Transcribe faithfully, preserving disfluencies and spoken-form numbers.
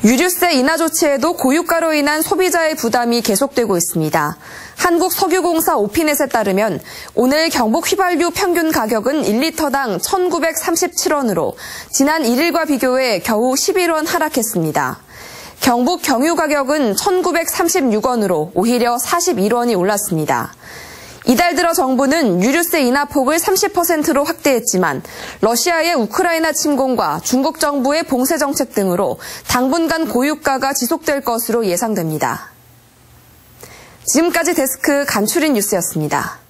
유류세 인하 조치에도 고유가로 인한 소비자의 부담이 계속되고 있습니다. 한국석유공사 오피넷에 따르면 오늘 경북 휘발유 평균 가격은 일 리터당 천구백삼십칠 원으로 지난 일 일과 비교해 겨우 십일 원 하락했습니다. 경북 경유 가격은 천구백삼십육 원으로 오히려 사십일 원이 올랐습니다. 이달 들어 정부는 유류세 인하 폭을 삼십 퍼센트로 확대했지만 러시아의 우크라이나 침공과 중국 정부의 봉쇄 정책 등으로 당분간 고유가가 지속될 것으로 예상됩니다. 지금까지 데스크 간추린 뉴스였습니다.